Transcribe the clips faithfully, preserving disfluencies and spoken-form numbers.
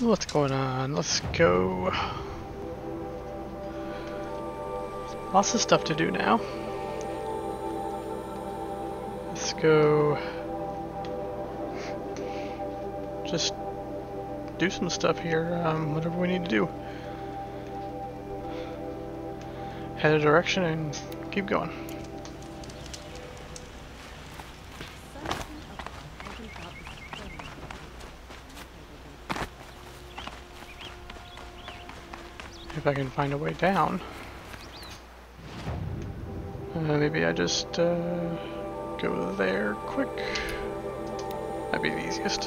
What's going on? Let's go. Lots of stuff to do now. Let's go. Just do some stuff here, um, whatever we need to do. Head a direction and keep going. If I can find a way down. Uh, maybe I just uh, go there quick. That'd be the easiest.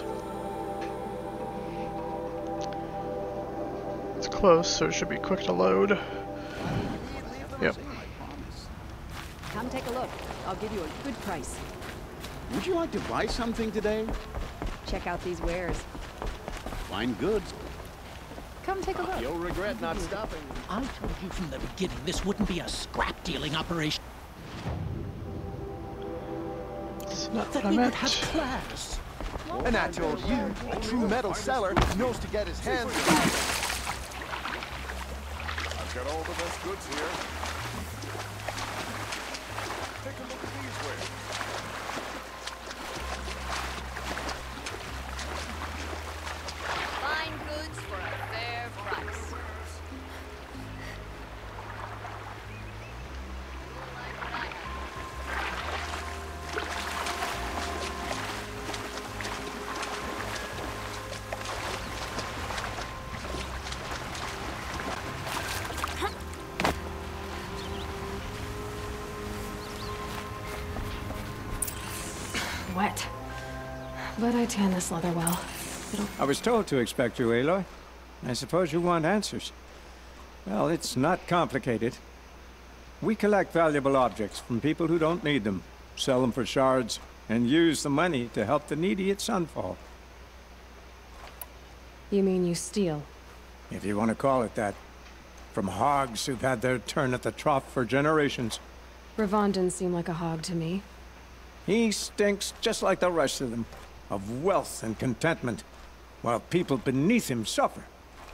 It's close, so it should be quick to load. Yep. Come take a look. I'll give you a good price. Would you like to buy something today? Check out these wares. Fine goods. Come take a look. You'll regret not stopping. I told you from the beginning this wouldn't be a scrap dealing operation. It's not That what I we would meant. have class. And I told you, a true metal seller knows to get his hands on it. I've got all the best goods here. Take a look at these wares. Fine goods for a fair price. Wet. But I tan this leather well. It'll... I was told to expect you, Aloy. I suppose you want answers. Well, it's not complicated. We collect valuable objects from people who don't need them, sell them for shards, and use the money to help the needy at Sunfall. You mean you steal? If you want to call it that. From hogs who've had their turn at the trough for generations. Ravon didn't seem like a hog to me. He stinks just like the rest of them, of wealth and contentment, while people beneath him suffer.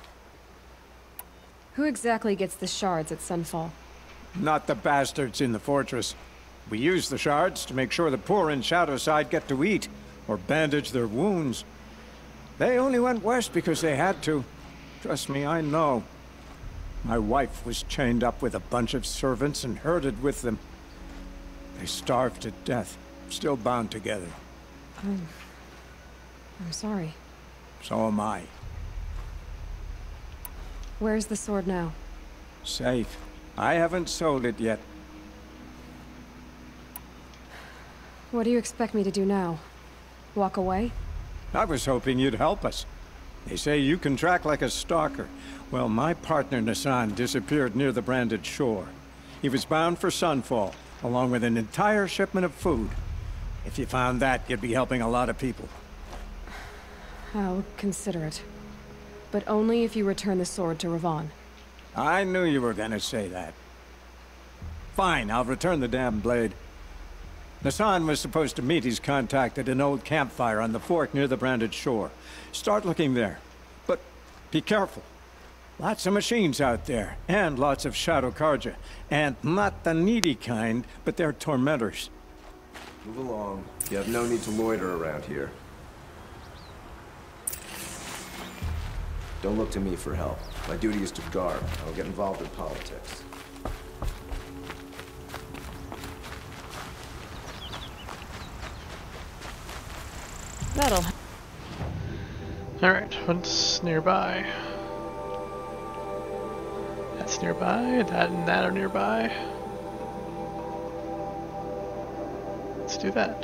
Who exactly gets the shards at Sunfall? Not the bastards in the fortress. We use the shards to make sure the poor in Shadowside get to eat, or bandage their wounds. They only went west because they had to. Trust me, I know. My wife was chained up with a bunch of servants and herded with them. They starved to death, still bound together. Um, I'm sorry. So am I. Where's the sword now? Safe. I haven't sold it yet. What do you expect me to do now? Walk away? I was hoping you'd help us. They say you can track like a stalker. Well, my partner Nassan disappeared near the branded shore. He was bound for Sunfall, along with an entire shipment of food. If you found that, you'd be helping a lot of people. I'll consider it. But only if you return the sword to Ravon. I knew you were gonna say that. Fine, I'll return the damn blade. Nassan was supposed to meet his contact at an old campfire on the fork near the branded shore. Start looking there. But be careful. Lots of machines out there, and lots of Shadow Karja. And not the needy kind, but they're tormentors. Move along. You have no need to loiter around here. Don't look to me for help. My duty is to guard. I don't get involved in politics. That'll... Alright, what's nearby? That's nearby, that and that are nearby. Let's do that.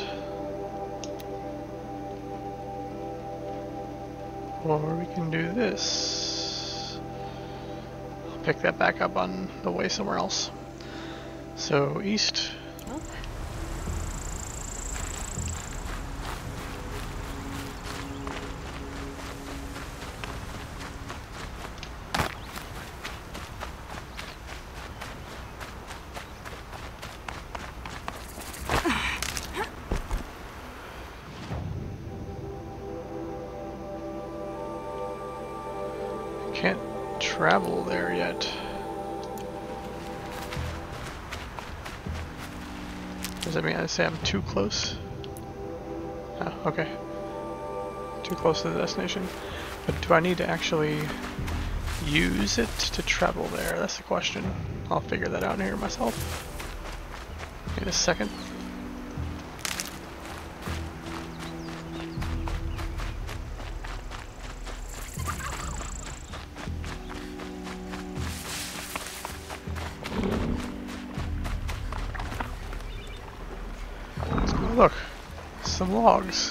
Or we can do this. I'll pick that back up on the way somewhere else. So, east. Well, can't travel there yet. Does that mean I say I'm too close? Oh, okay. Too close to the destination. But do I need to actually use it to travel there? That's the question. I'll figure that out here myself. Wait a second. Look, some logs.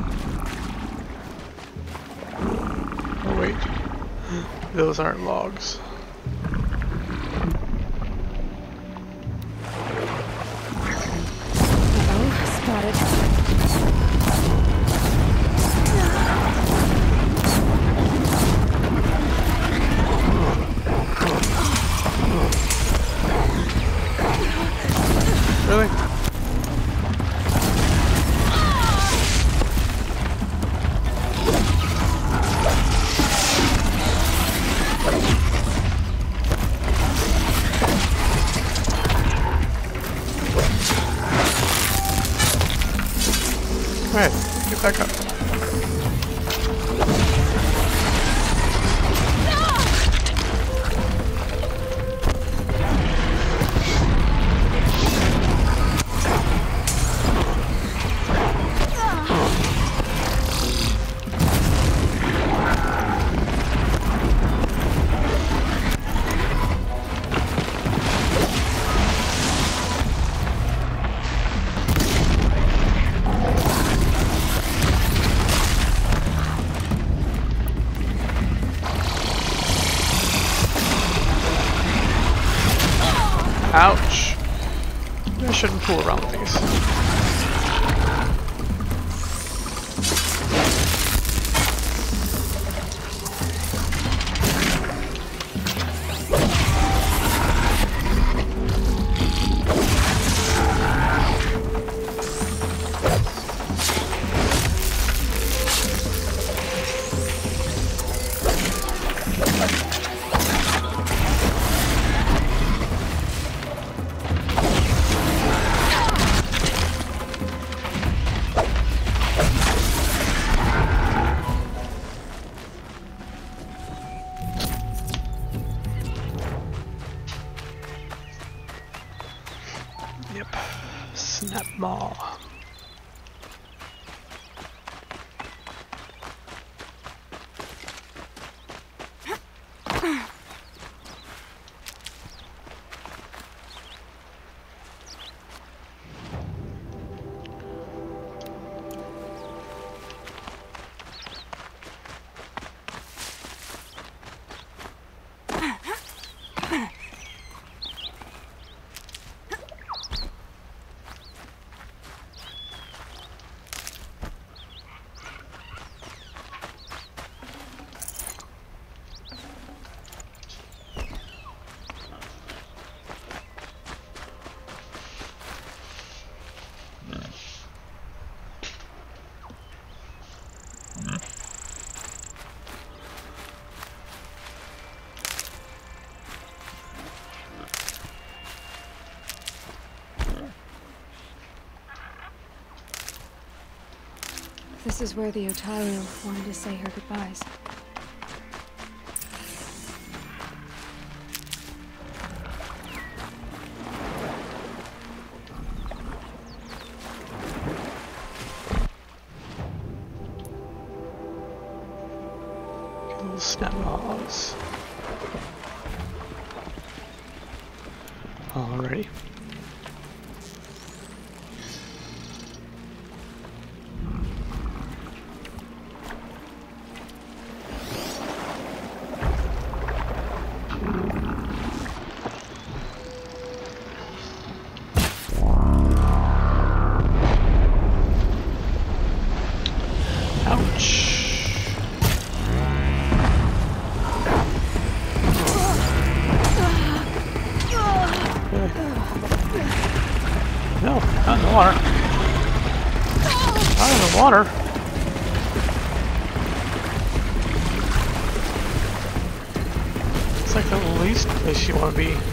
Oh wait, those aren't logs. Uh-oh, spotted. Really? Alright, get back up. Ouch! I shouldn't fool around with these. Yep. Snap maw. This is where the Otaru wanted to say her goodbyes. Little snap maws. Alrighty. No, not in the water. Not in the water. It's like the least place you want to be.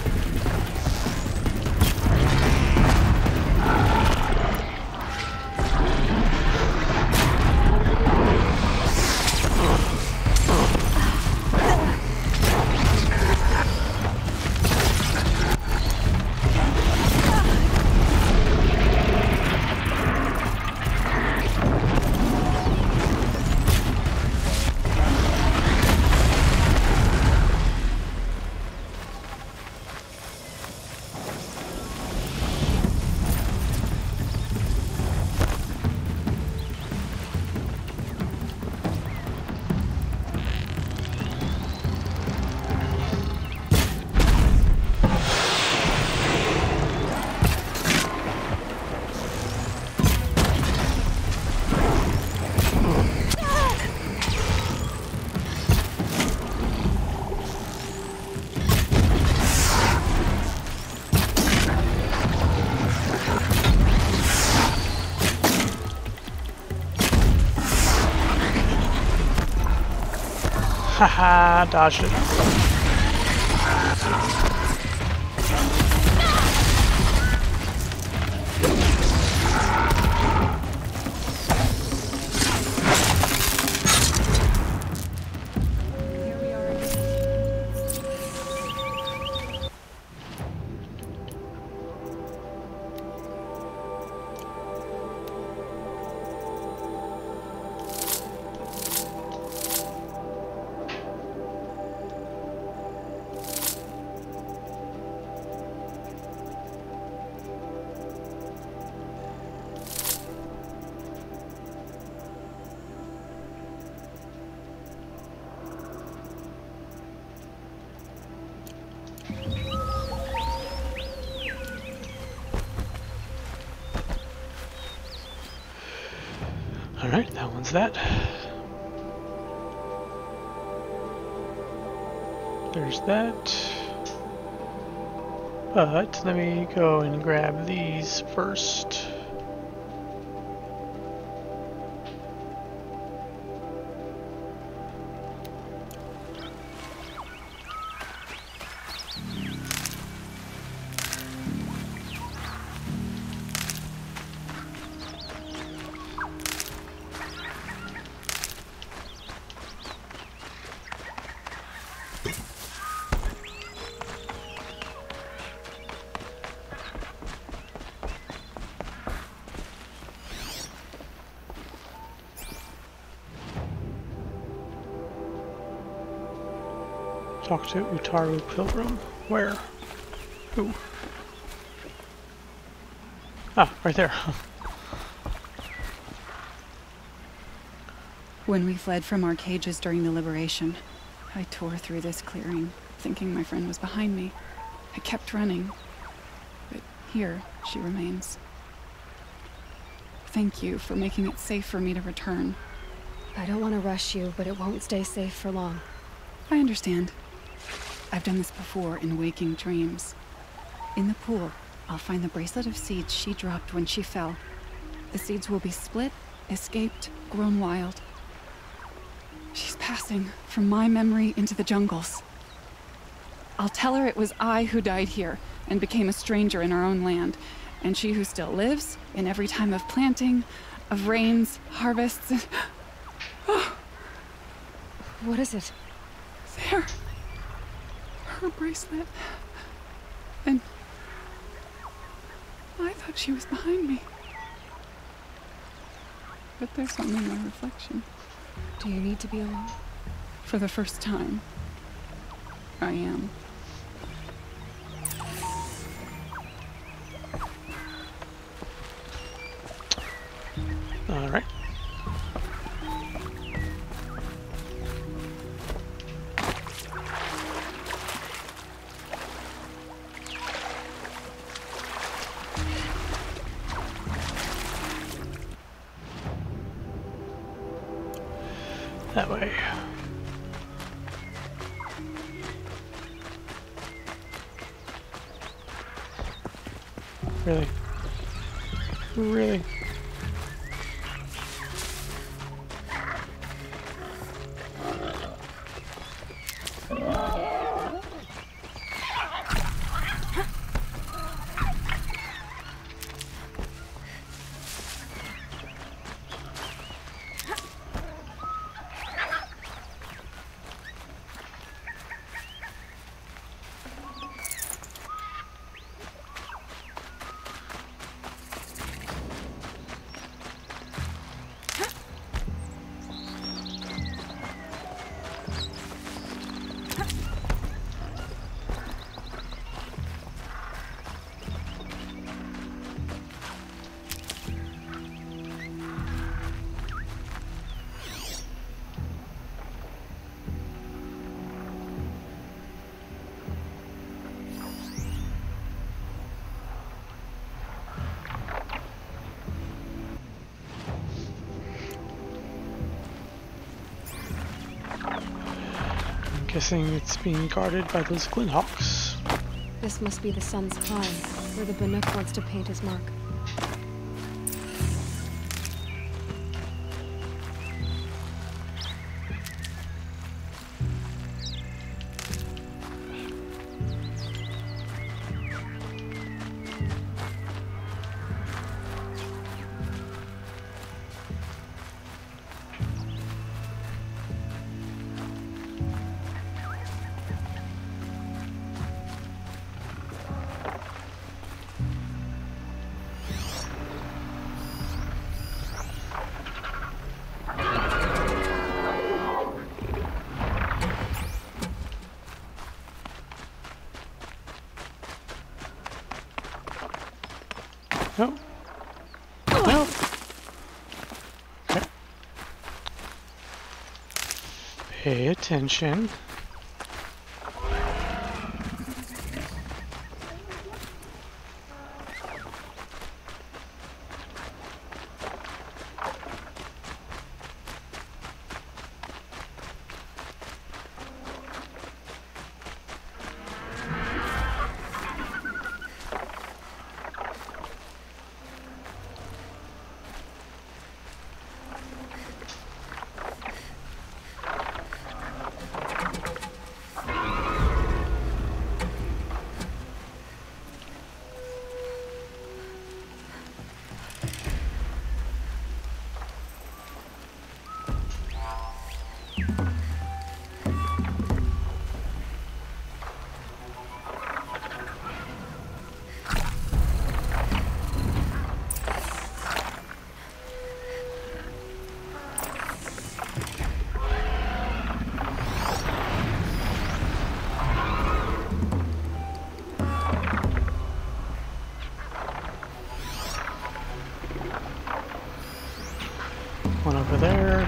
Haha, dodged it. Here we are. Alright, that one's that. There's that. But let me go and grab these first. Talk to Utaru Pilgrim. Where? Who? Ah, right there. When we fled from our cages during the liberation, I tore through this clearing, thinking my friend was behind me. I kept running, but here she remains. Thank you for making it safe for me to return. I don't want to rush you, but it won't stay safe for long. I understand. I've done this before in waking dreams. In the pool, I'll find the bracelet of seeds she dropped when she fell. The seeds will be split, escaped, grown wild. She's passing from my memory into the jungles. I'll tell her it was I who died here and became a stranger in our own land, and she who still lives in every time of planting, of rains, harvests, and... Oh. What is it? There. Her bracelet. And I thought she was behind me. But there's only my reflection. Do you need to be alone? For the first time, I am. All right. That way. Really? Really? Guessing it's being guarded by those Glinthawks. This must be the sun's climb, where the Bannock wants to paint his mark. No. No. Okay. Pay attention. One over there.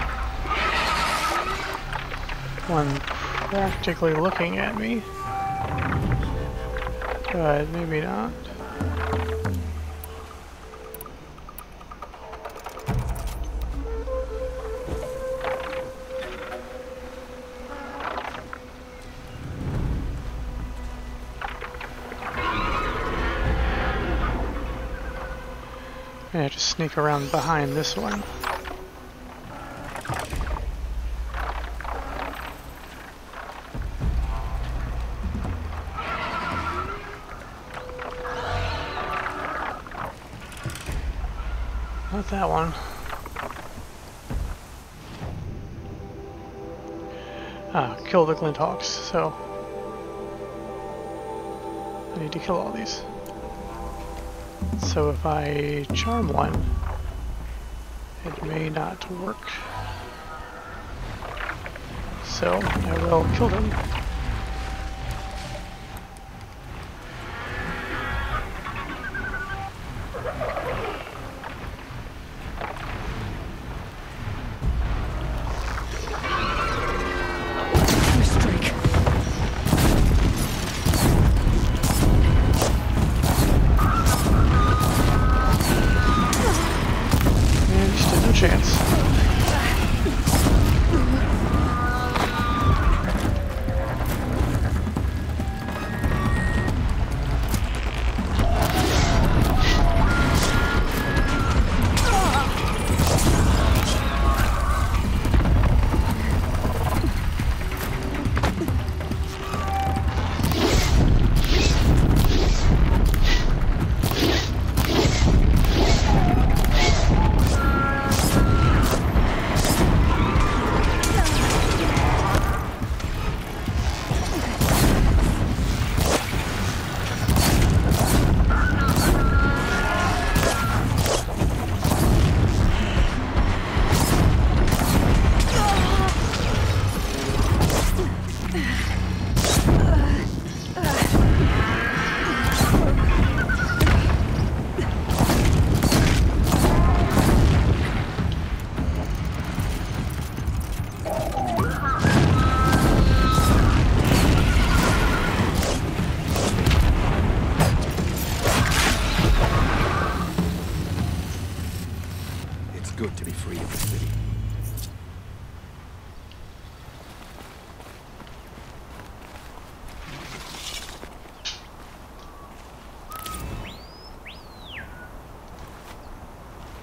One practically looking at me. But maybe not. I have to sneak around behind this one. Not that one. Ah, kill the Glinthawks, so I need to kill all these. So if I charm one, it may not work. So I will kill them.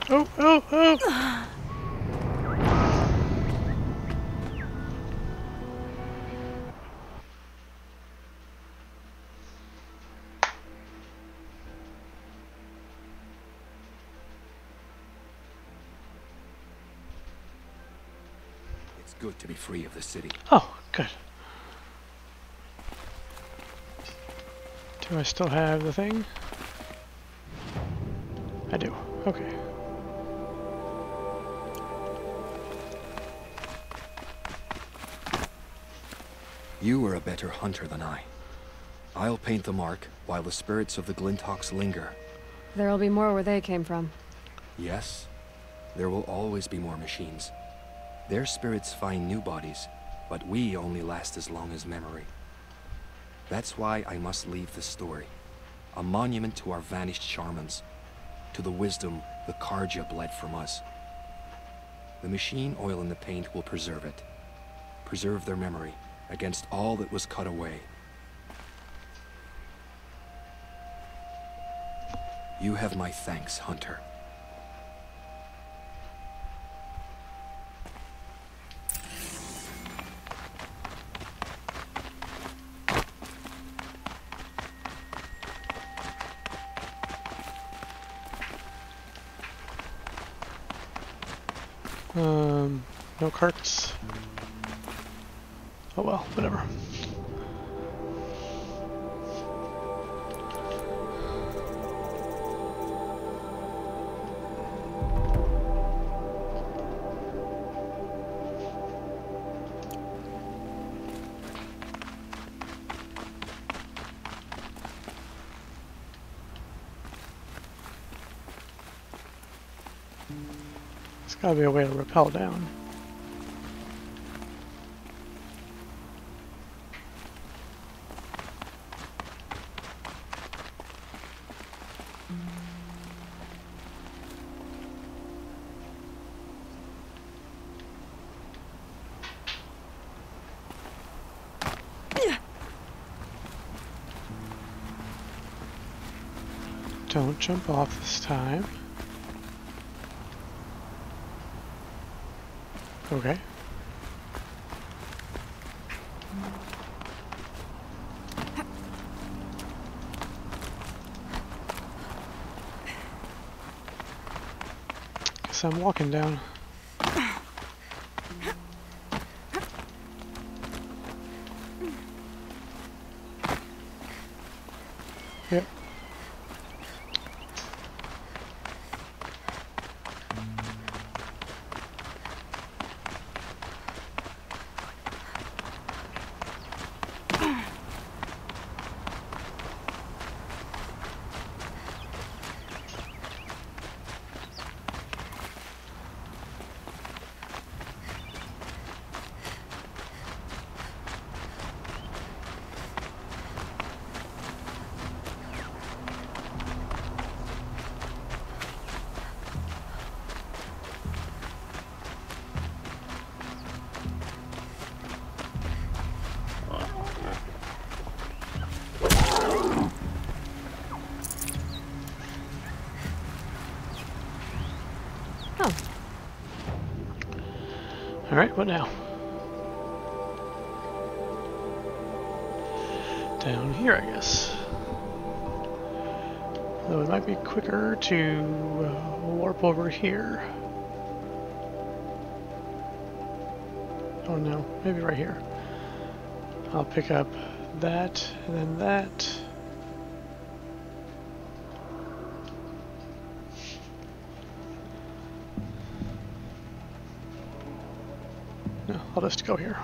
Oh, oh, oh! It's good to be free of the city. Oh, good. Do I still have the thing? I do. Okay. You are a better hunter than I. I'll paint the mark while the spirits of the Glinthawks linger. There'll be more where they came from. Yes, there will always be more machines. Their spirits find new bodies, but we only last as long as memory. That's why I must leave this story. A monument to our vanished shamans, to the wisdom the Karja bled from us. The machine oil in the paint will preserve it. Preserve their memory against all that was cut away. You have my thanks, Hunter. Um, no carts. Oh well, whatever. There's gotta be a way to rappel down. Don't jump off this time. Okay. Guess I'm walking down. Yep. Alright, what now? Down here, I guess. Though it might be quicker to uh, warp over here. Oh no, maybe right here. I'll pick up that, and then that. No, I'll just go here.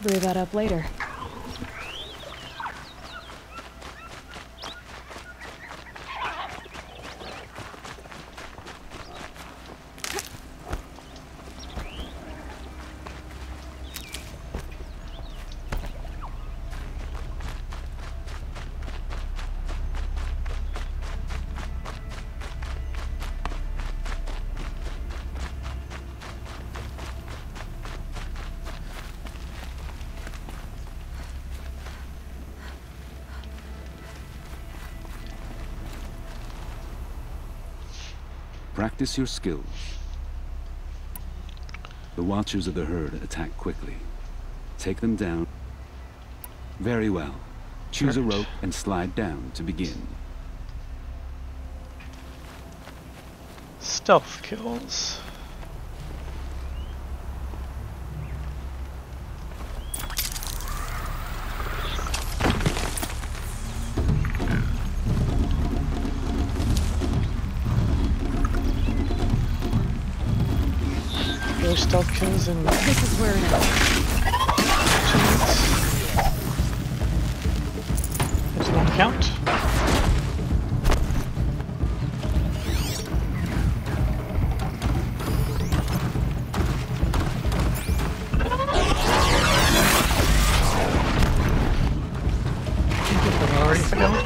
Brew that up later. Practice your skills. The Watchers of the Herd attack quickly. Take them down. Very well. Choose a rope and slide down to begin. Stealth kills. There's stealth kills and this is where it is. That did not count. Already failed.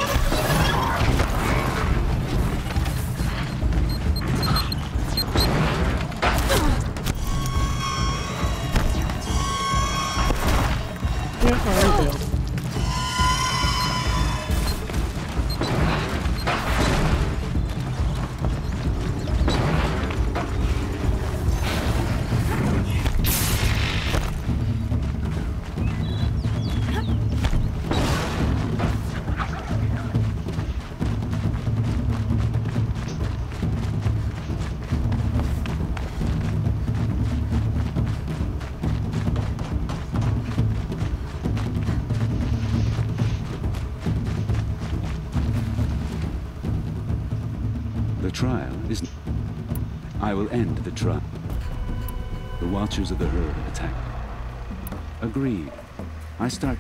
The trial is... I will end the trial. The Watchers of the Herd attack. Agreed. I start...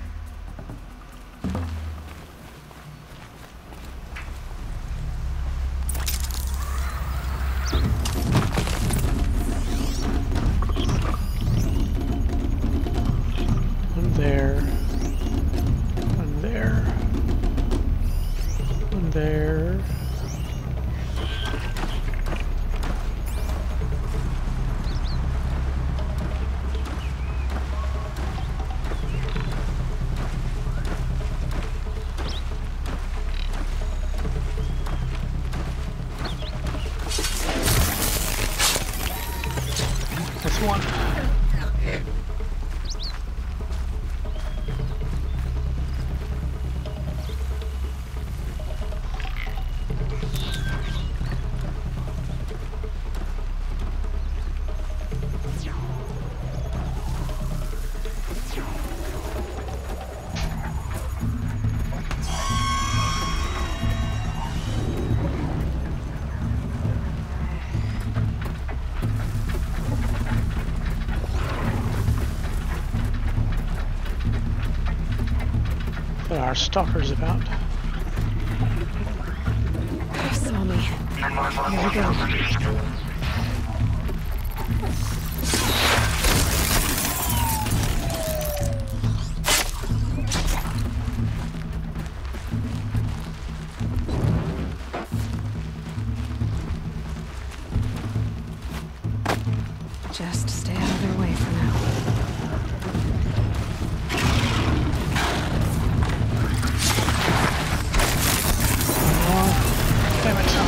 One there. One there. One there. That's one. There are stalkers about. They saw me. Here we go. Just stay out of their way for now. Damn it.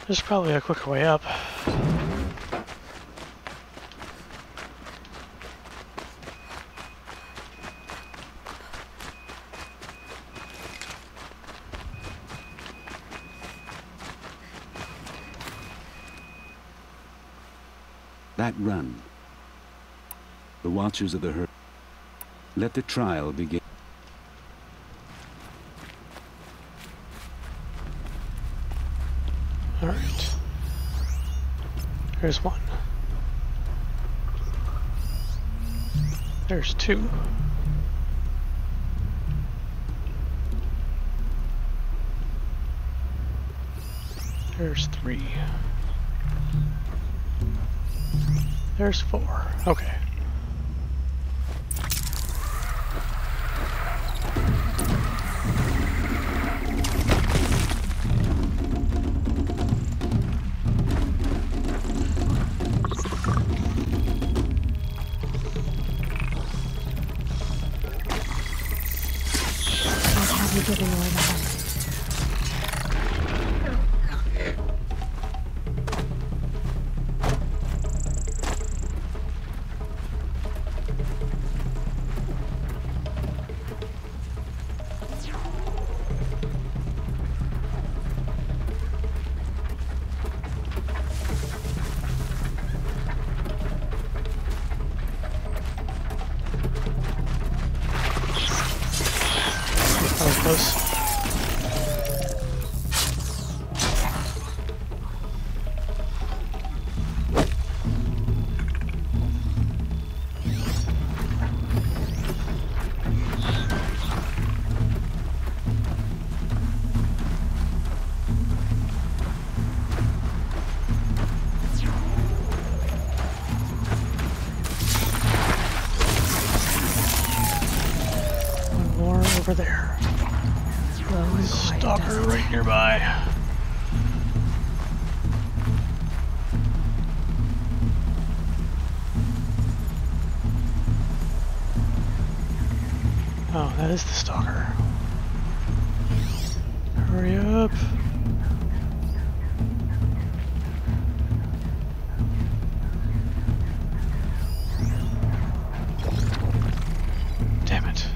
There's probably a quicker way up. That run. The Watchers of the Herd. Let the trial begin. All right. There's one. There's two. There's three. There's four. Okay. Giving away the house. That was close. One more over there. Stalker right nearby. Oh, that is the stalker. Hurry up. Damn it.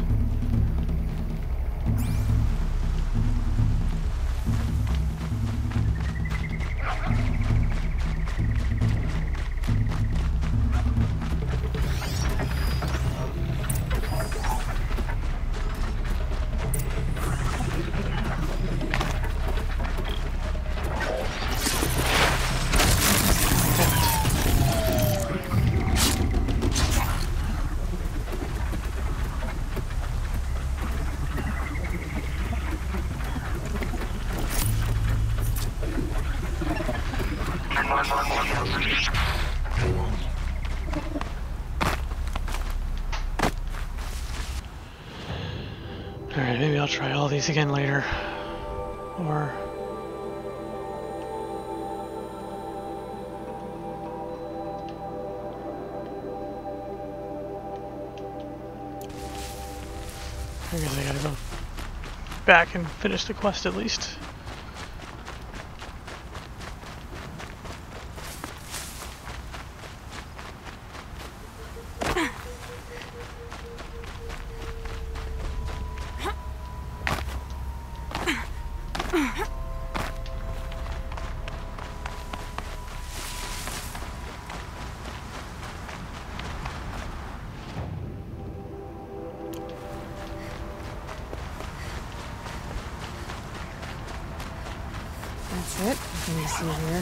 Alright, maybe I'll try all these again later. Or... I guess I gotta go back and finish the quest at least. That's it. What can we see here?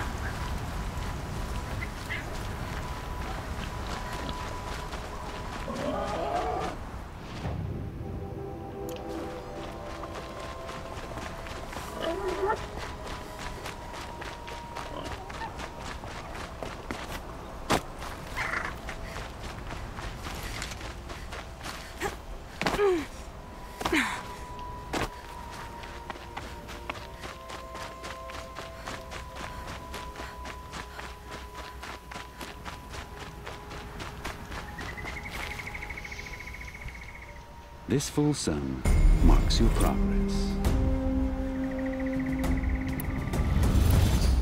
This full sun marks your progress.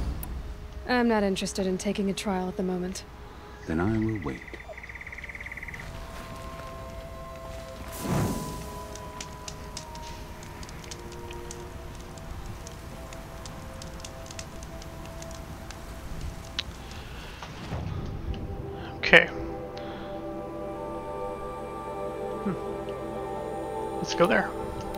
I'm not interested in taking a trial at the moment. Then I will wait. Okay. Hmm. Let's go there.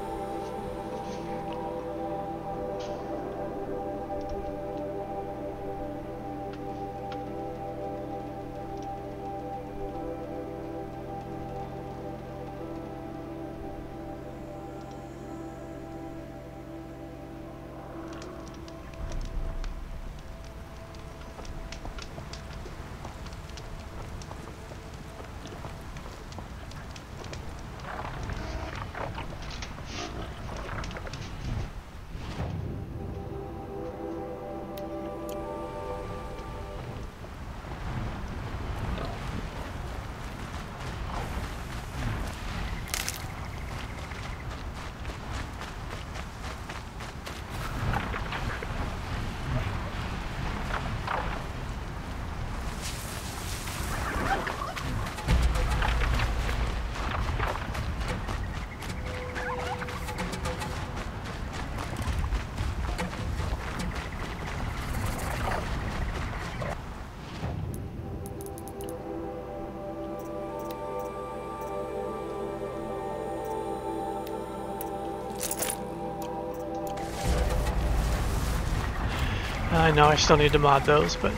I know I still need to mod those, but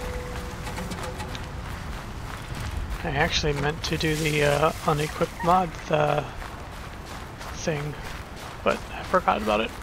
I actually meant to do the uh, unequipped mod uh, thing, but I forgot about it.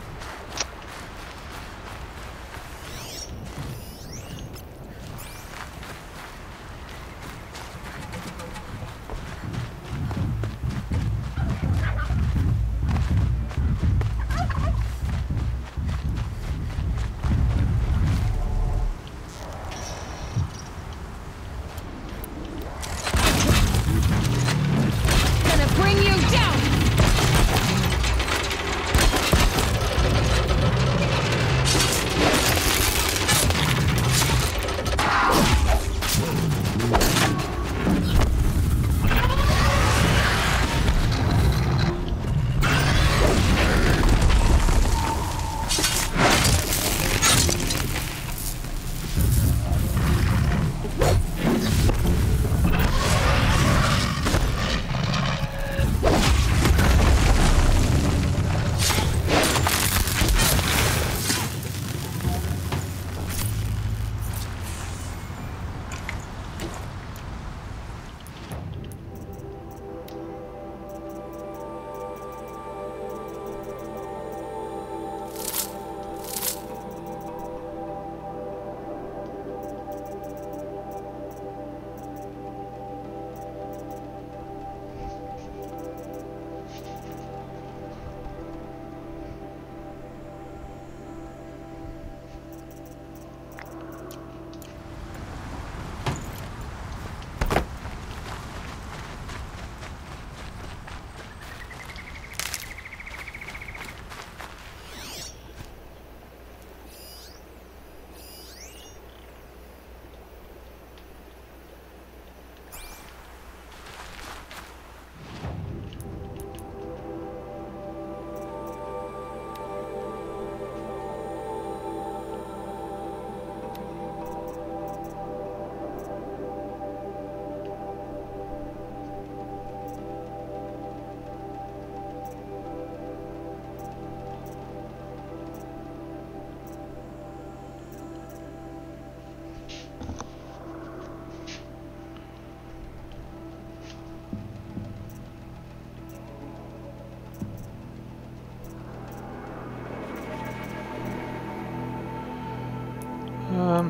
Um.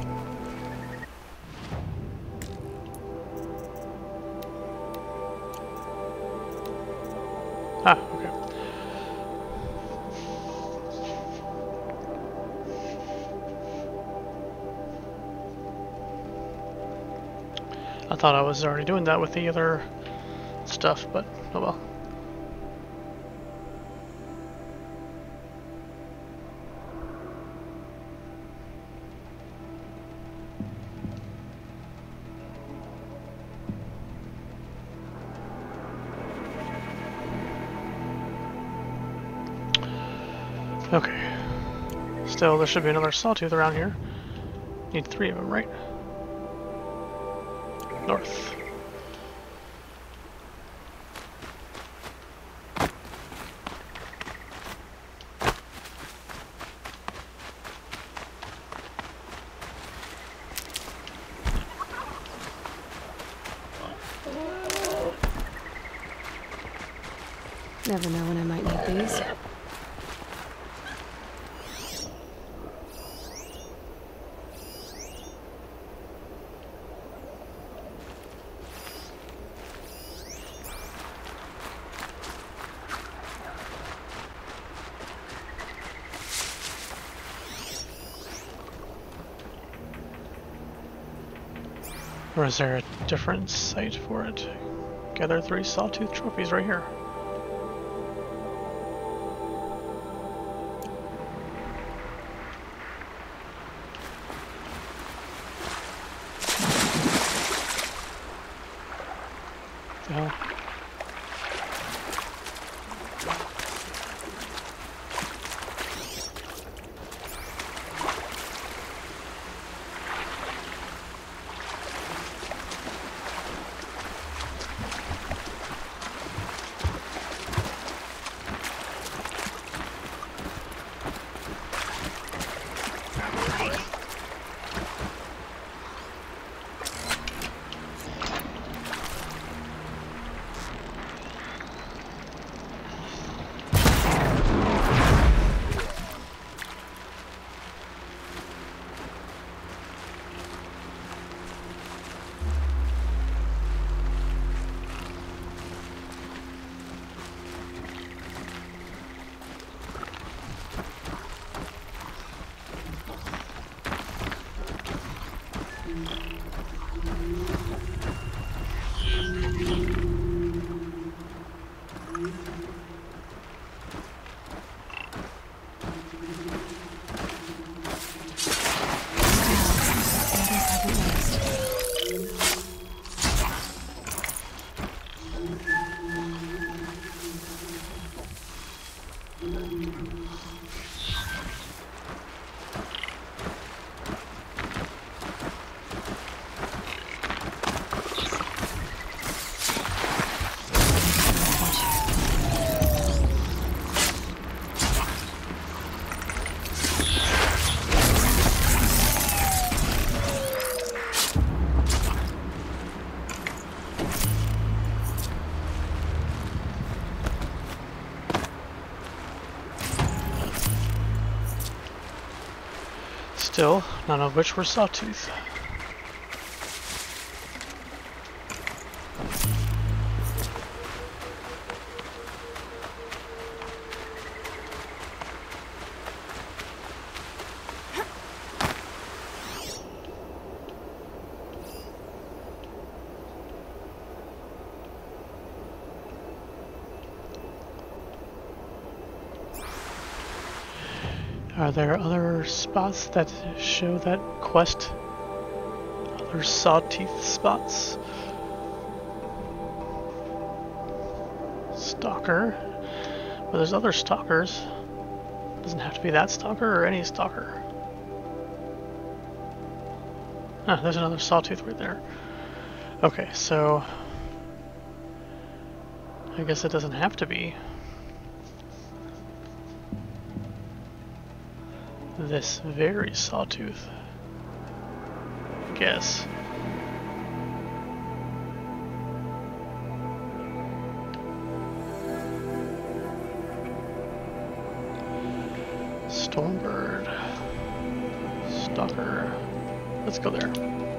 Ah, okay. I thought I was already doing that with the other stuff, but oh well. Okay. Still, there should be another sawtooth around here. Need three of them, right? North. Never know when I might need these. Or is there a different site for it? Gather three sawtooth trophies right here. The hell? Still, none of which were sawtooth. Are there other spots that show that quest? Other sawtooth spots? Stalker. But there's other stalkers. Doesn't have to be that stalker or any stalker. Ah, there's another sawtooth right there. Okay, so I guess it doesn't have to be this very sawtooth, I guess. Stormbird. Stalker. Let's go there.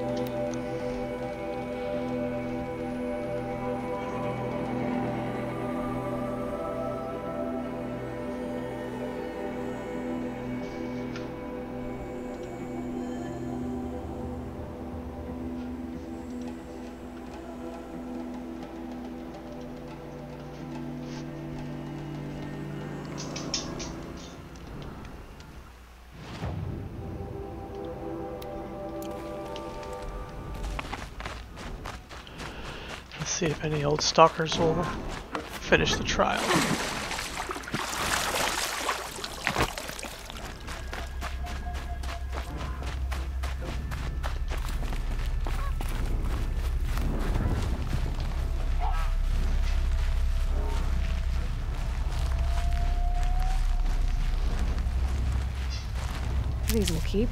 See if any old stalkers will finish the trial. These will keep.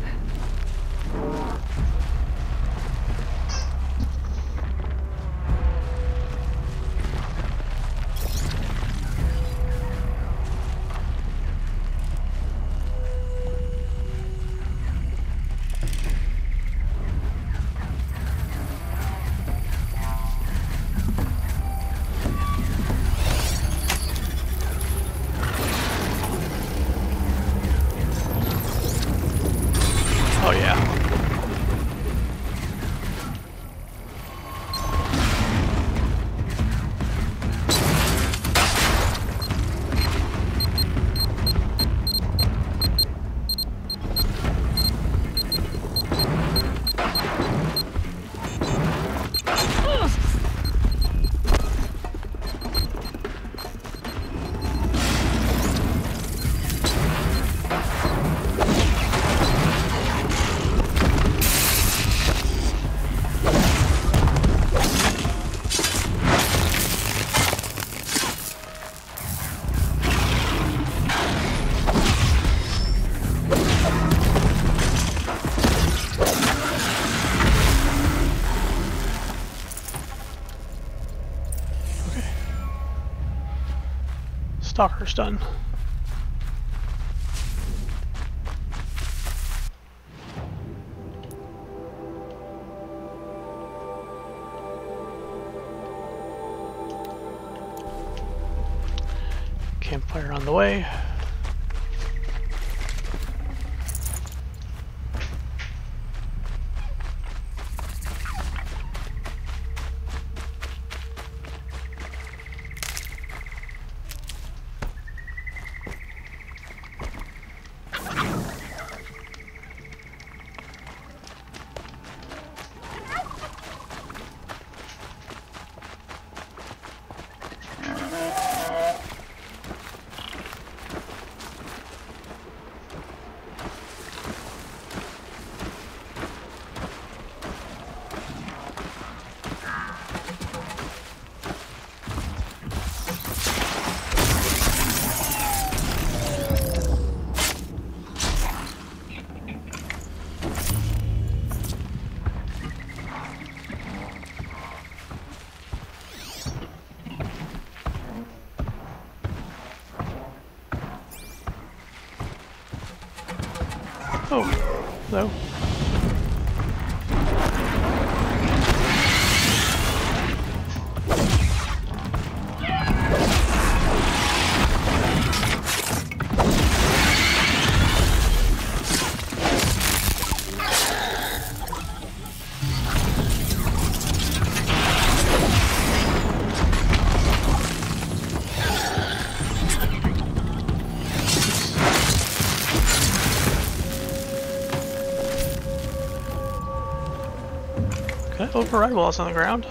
Oh yeah. Stalker's done. Campfire on the way. Oh, hello. Can I override while it's on the ground?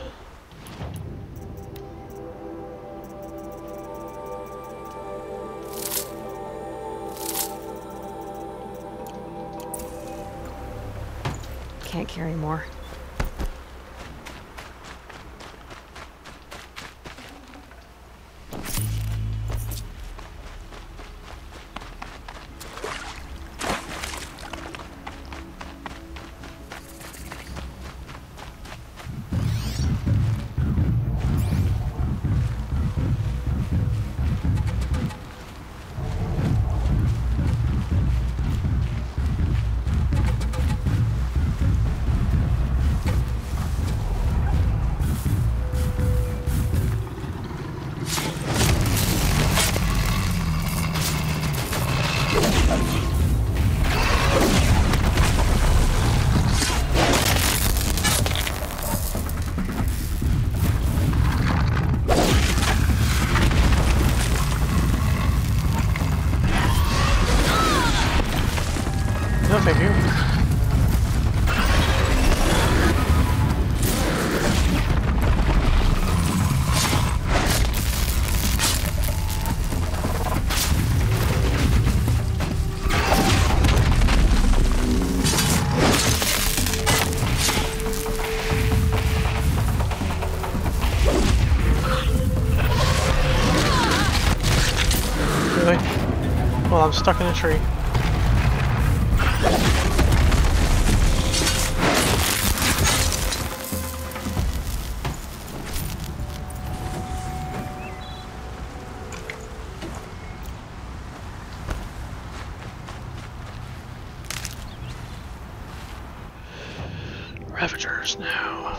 Can't carry more. No, thank you. Really? Well, I'm stuck in a tree. Ravagers now.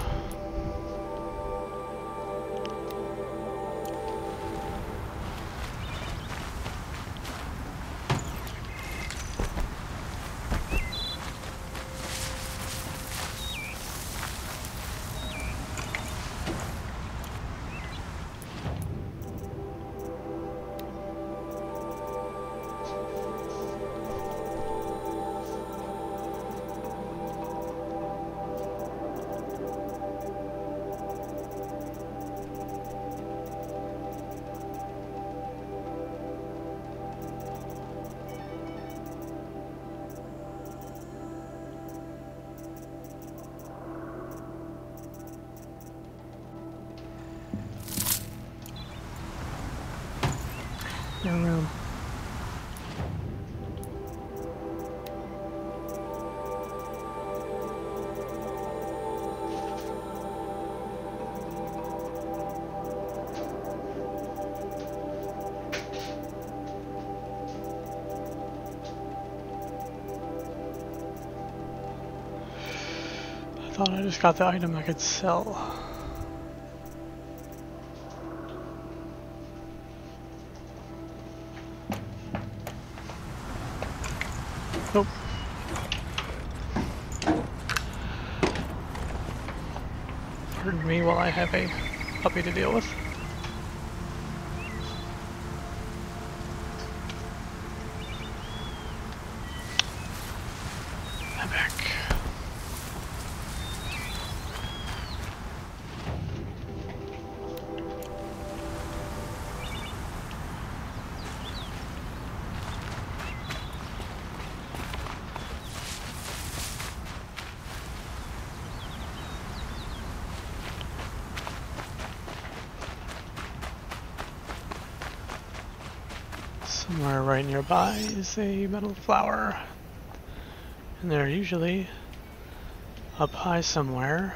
No room. I thought I just got the item I could sell. Nope. Pardon me while I have a puppy to deal with. I'm back. Somewhere right nearby is a metal flower, and they're usually up high somewhere.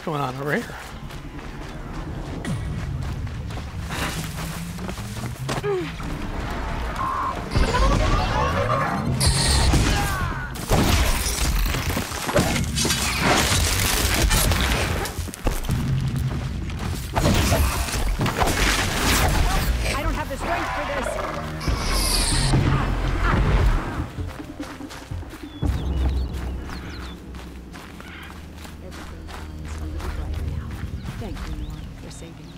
What's going on over here? I don't have the strength for this. Everything shines a little brighter now. Thank you, Norm, for saving me.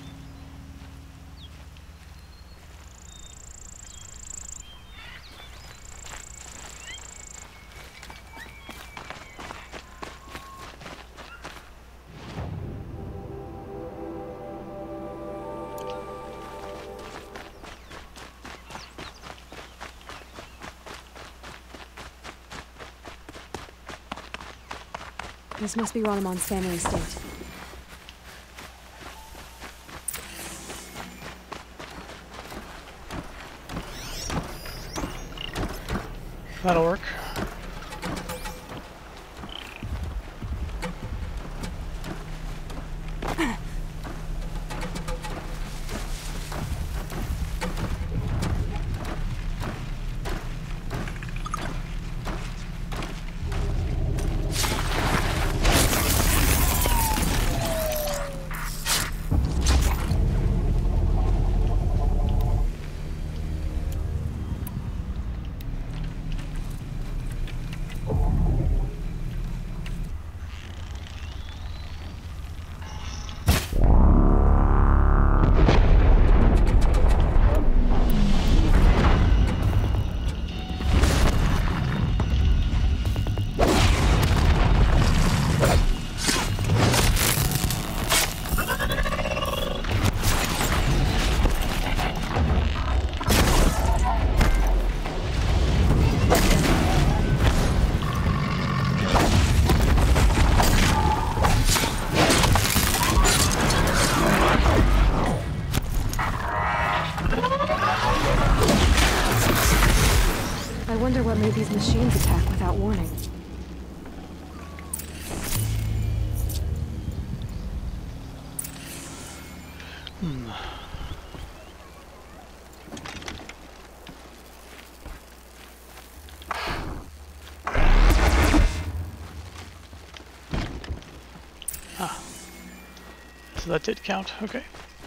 This must be Ranamon's family estate. That'll work. I wonder what made these machines attack without warning. Hmm. Ah. So that did count, okay.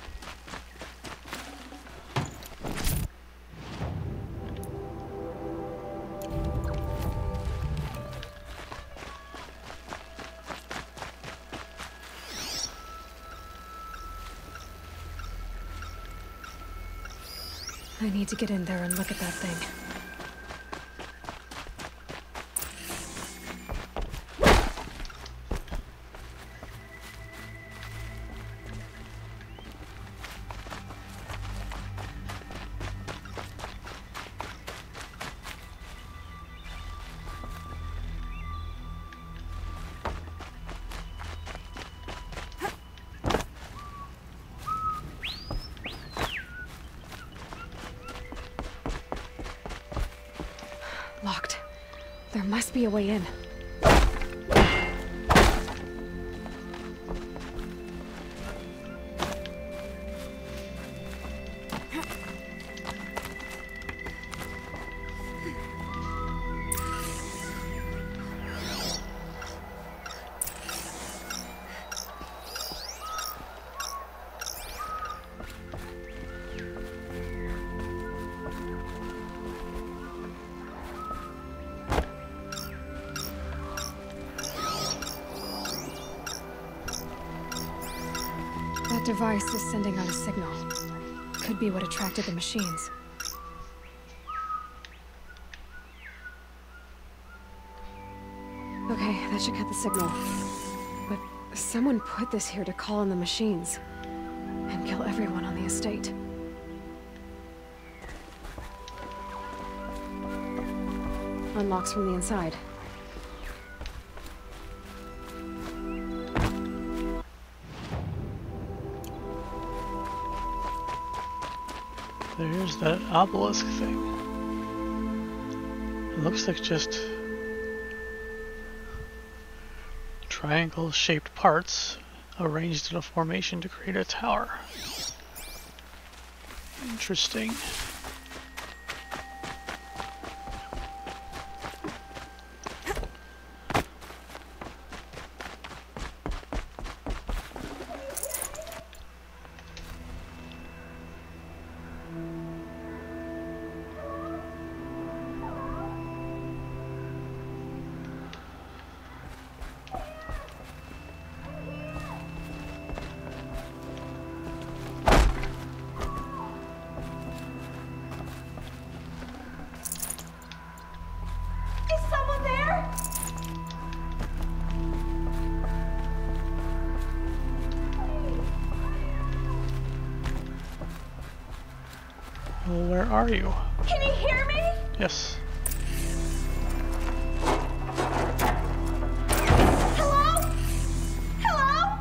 I need to get in there and look at that thing. Locked. There must be a way in. That device is sending out a signal. Could be what attracted the machines. Okay, that should cut the signal. But someone put this here to call in the machines and kill everyone on the estate. Unlocks from the inside. There's that obelisk thing. It looks like just triangle-shaped parts Arranged in a formation to create a tower. Interesting. Well, where are you? Can you hear me? Yes. Hello? Hello?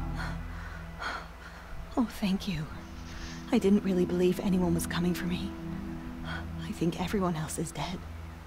Oh, thank you. I didn't really believe anyone was coming for me. I think everyone else is dead.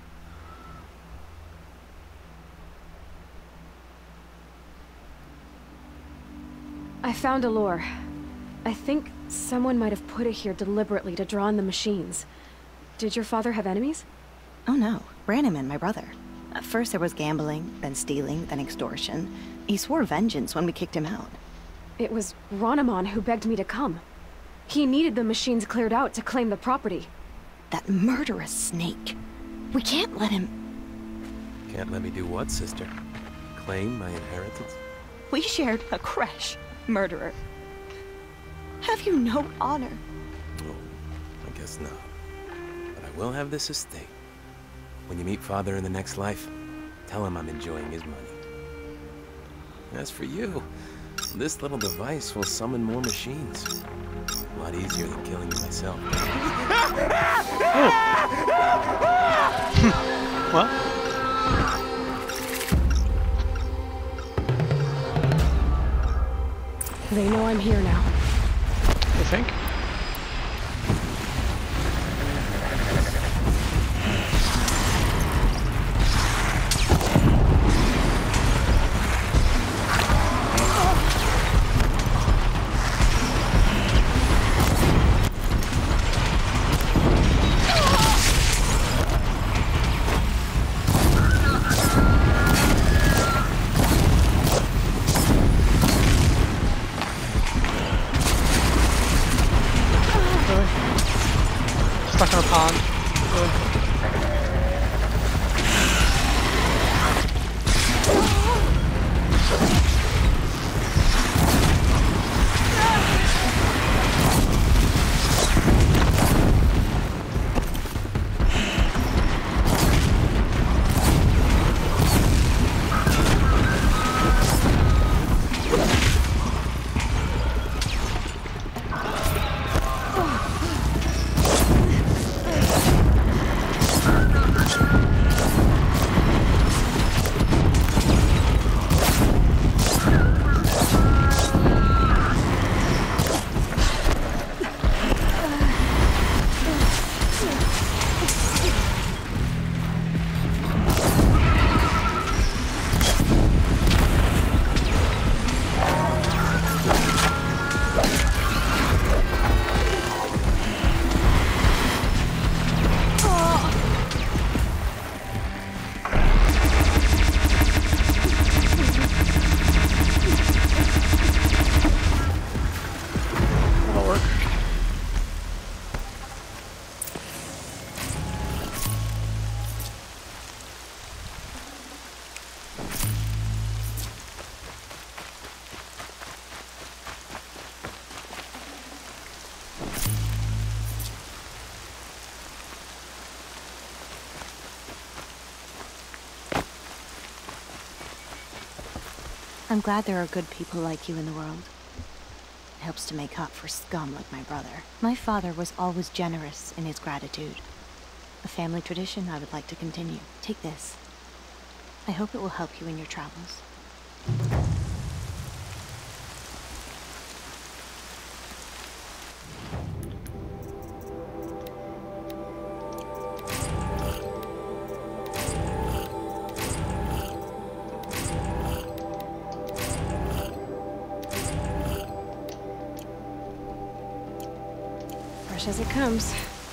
I found a lure. I think someone might have put it here deliberately to draw in the machines. Did your father have enemies? Oh no, Branniman, my brother. At first there was gambling, then stealing, then extortion. He swore vengeance when we kicked him out. It was Ronamon who begged me to come. He needed the machines cleared out to claim the property. That murderous snake. We can't let him... Can't let me do what, sister? Claim my inheritance? We shared a creche, murderer. Have you no honor? Oh, I guess not. But I will have this estate. When you meet Father in the next life, tell him I'm enjoying his money. As for you, this little device will summon more machines. A lot easier than killing you myself. Oh. What? They know I'm here now. You think? Stuck in a pond. Really? I'm glad there are good people like you in the world. It helps to make up for scum like my brother. My father was always generous in his gratitude. A family tradition I would like to continue. Take this. I hope it will help you in your travels. much as it comes.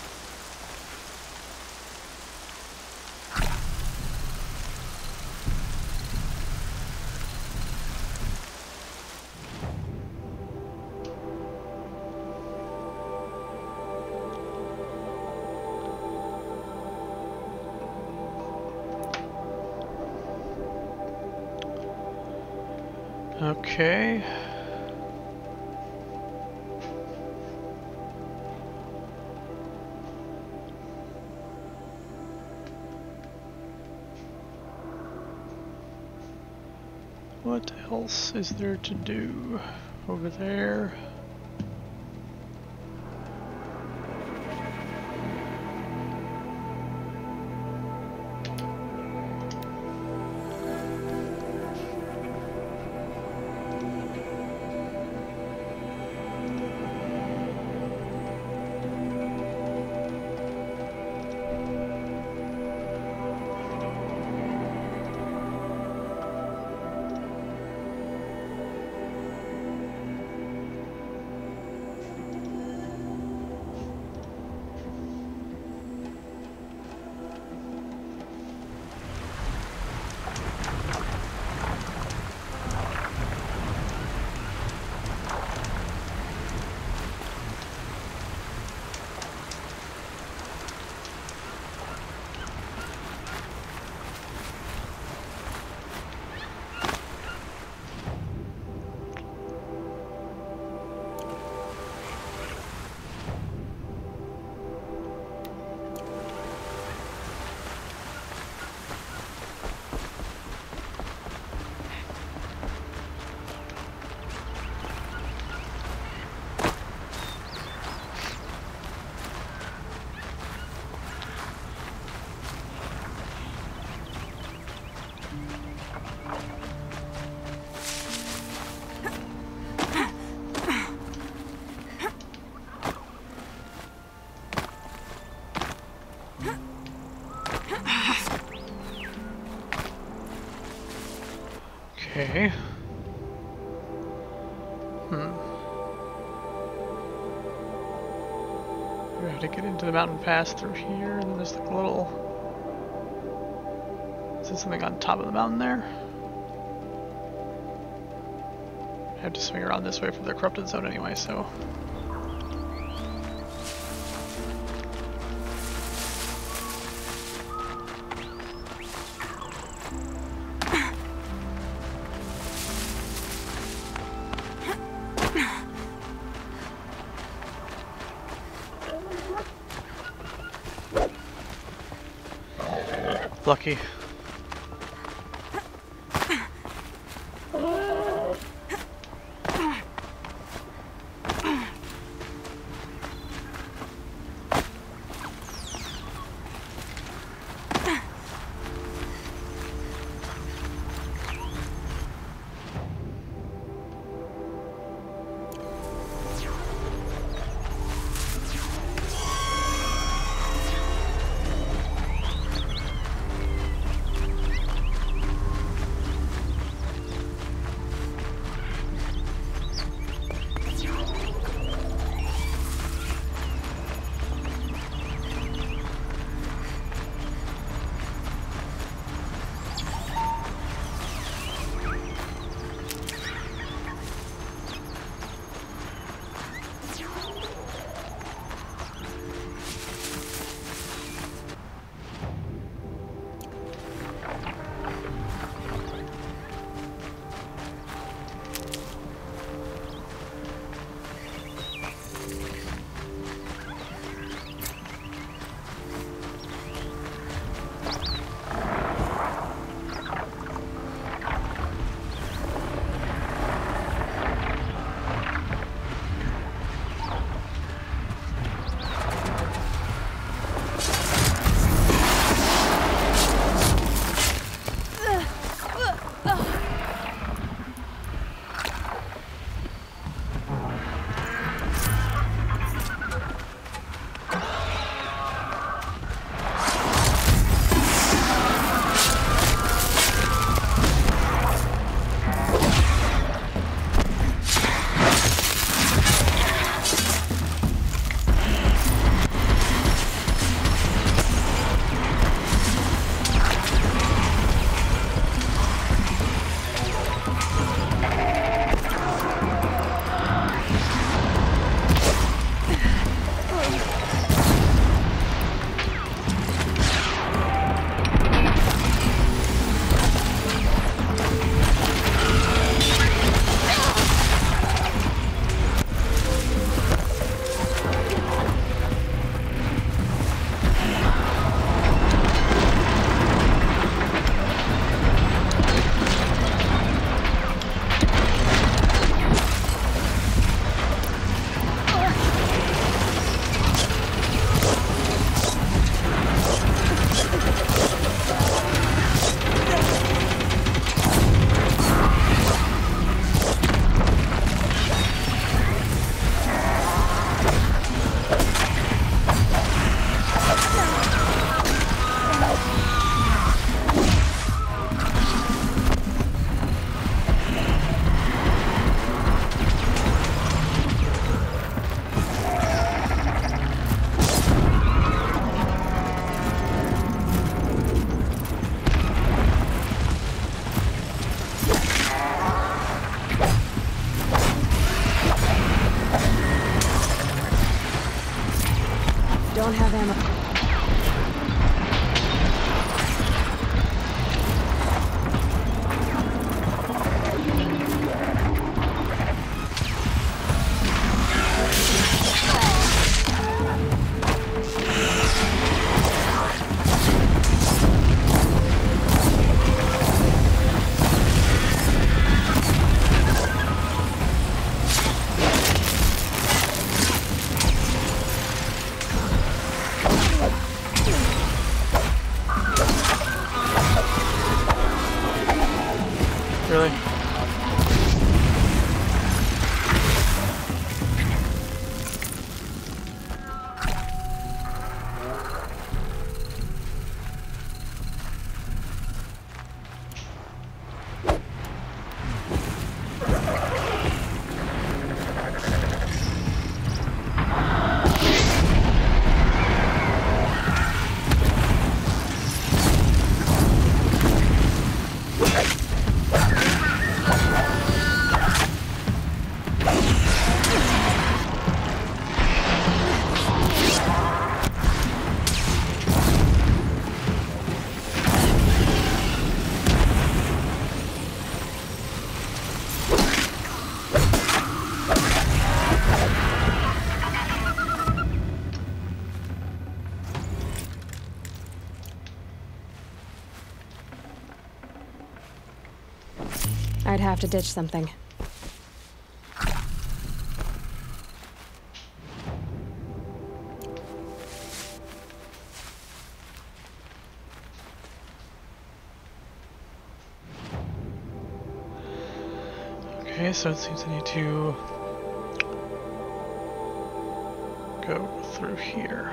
Okay. What else is there to do over there? Okay. Hmm. We have to get into the mountain pass through here, and then there's like a little... Is there something on top of the mountain there? I have to swing around this way for the corrupted zone anyway, so... Lucky. Really? I'd have to ditch something. Okay, so it seems I need to go through here.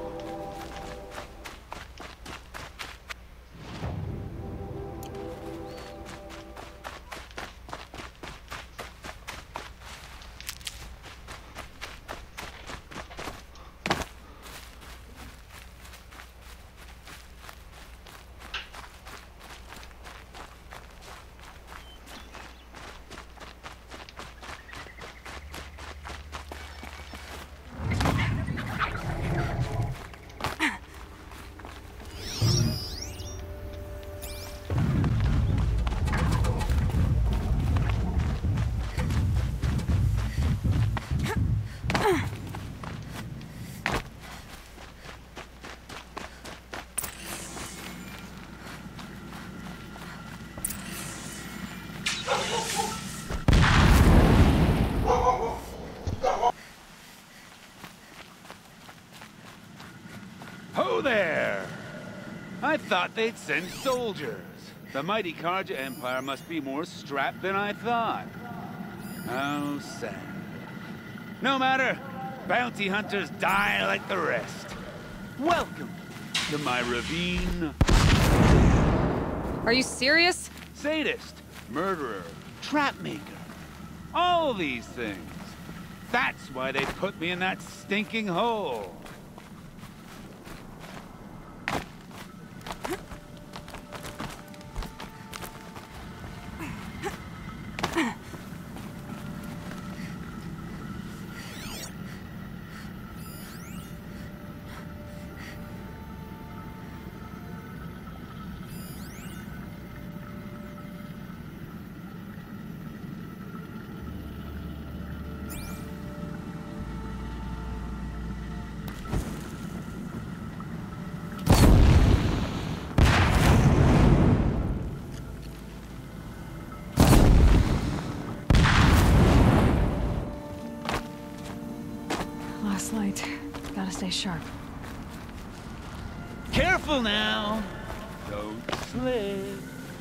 Ho there! I thought they'd send soldiers. The mighty Karja Empire must be more strapped than I thought. How sad. No matter. Bounty hunters die like the rest. Welcome to my ravine. Are you serious? Sadist, murderer, trapmaker. All these things. That's why they put me in that stinking hole. Last light. Gotta stay sharp. Careful now. Don't slip.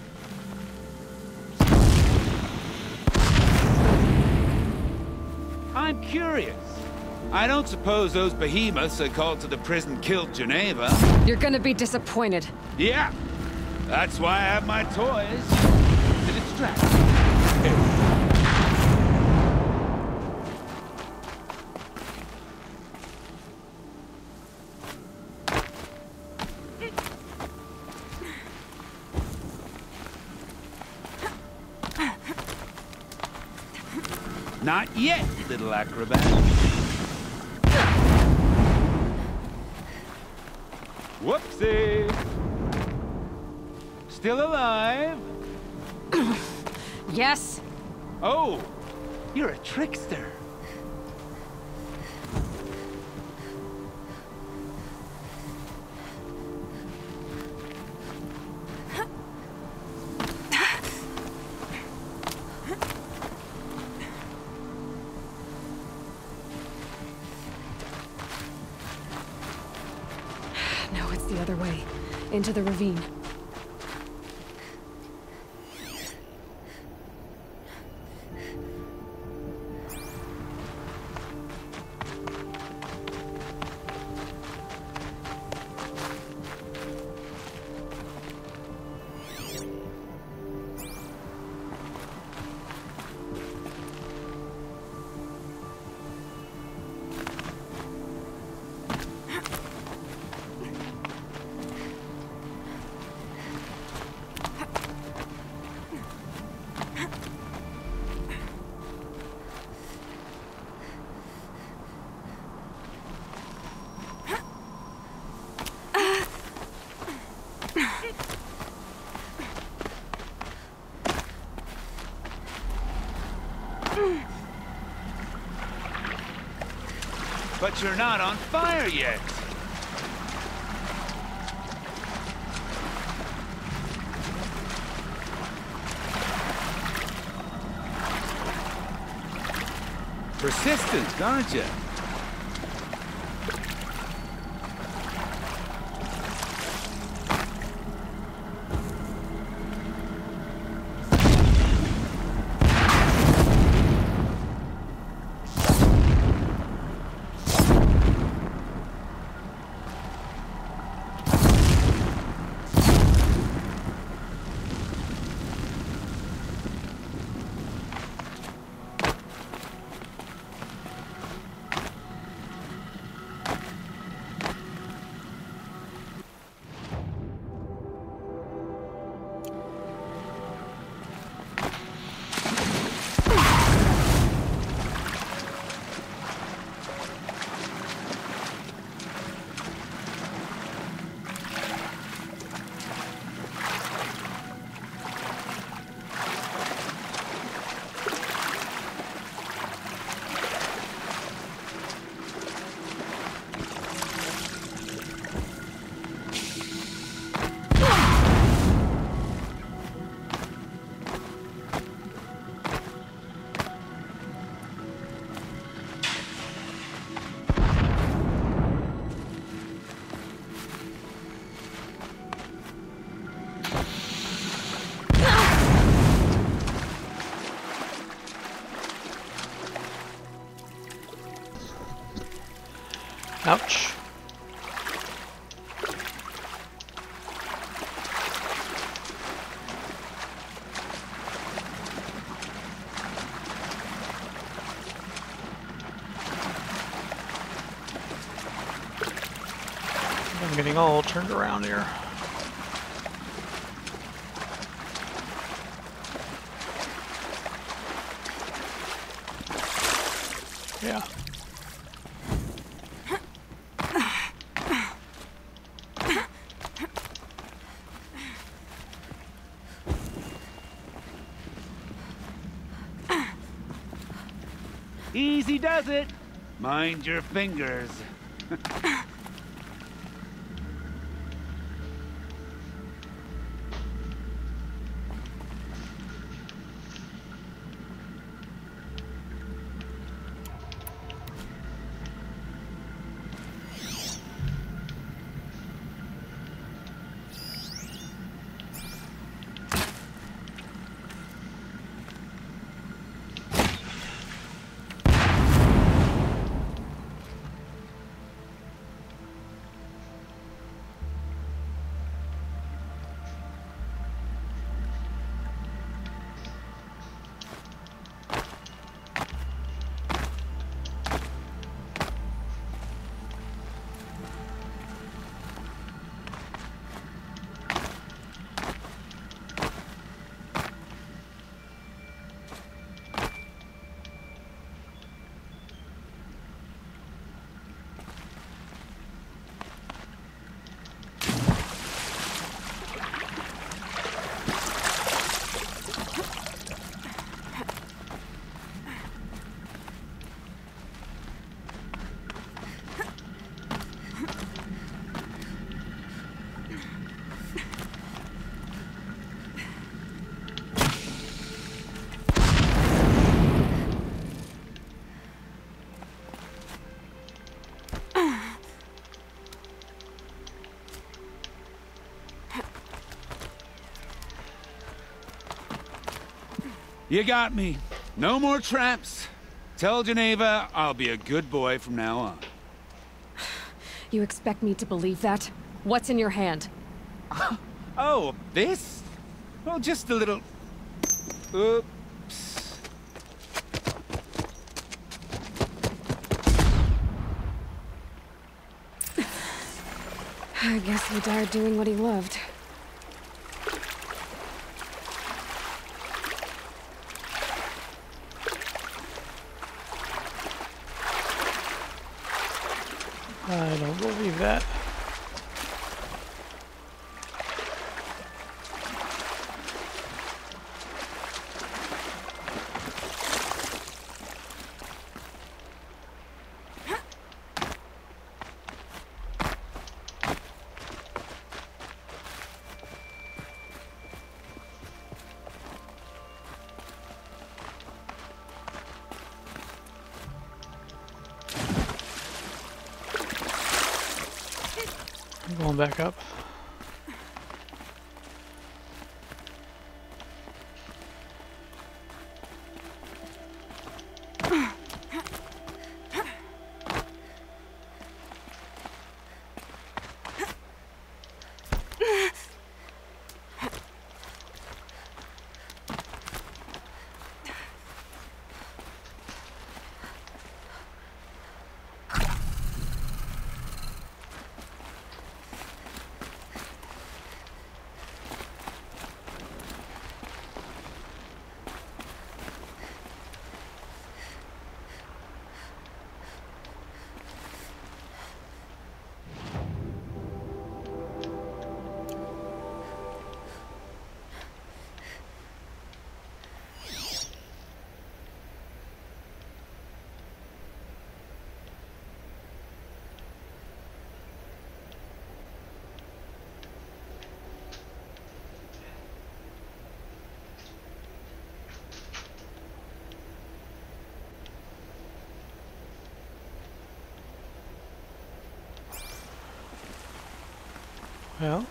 I'm curious. I don't suppose those behemoths that called to the prison killed Geneva. You're gonna be disappointed. Yeah. That's why I have my toys. To distract. Here. Not yet, little acrobat. Whoopsie! Still alive? Yes? Oh, you're a trickster. No, it's the other way. Into the ravine. But you're not on fire yet. Persistent, aren't you? Ouch. I'm getting all turned around here. Yeah. Easy does it. Mind your fingers. You got me. No more traps. Tell Geneva I'll be a good boy from now on. You expect me to believe that? What's in your hand? Oh, this? Well, just a little... Oops. I guess he died doing what he loved. I don't believe that. pulling back up. Well,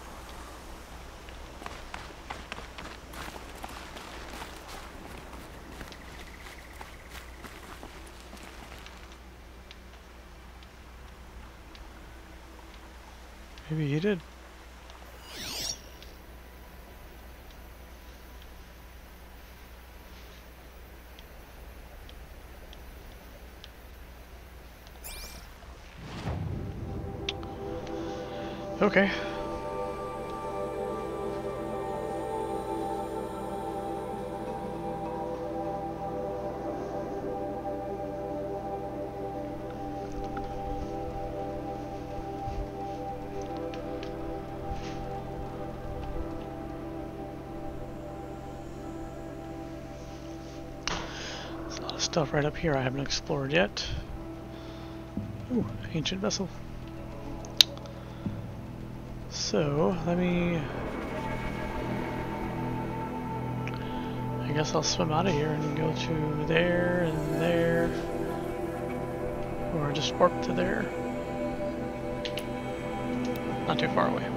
maybe you did. Okay. Stuff right up here I haven't explored yet. Ooh, ancient vessel. So, let me... I guess I'll swim out of here and go to there and there. Or just warp to there. Not too far away.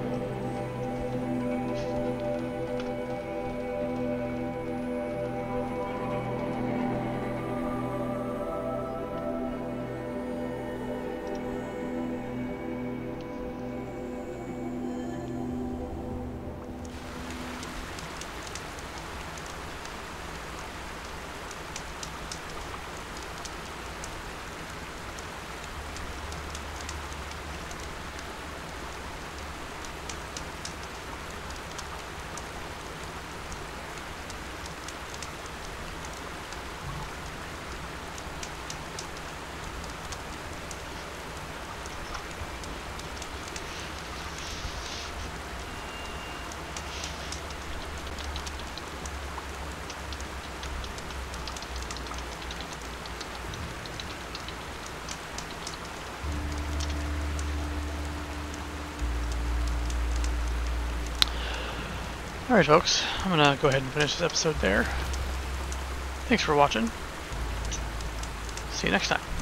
Alright folks, I'm gonna go ahead and finish this episode there. Thanks for watching. See you next time.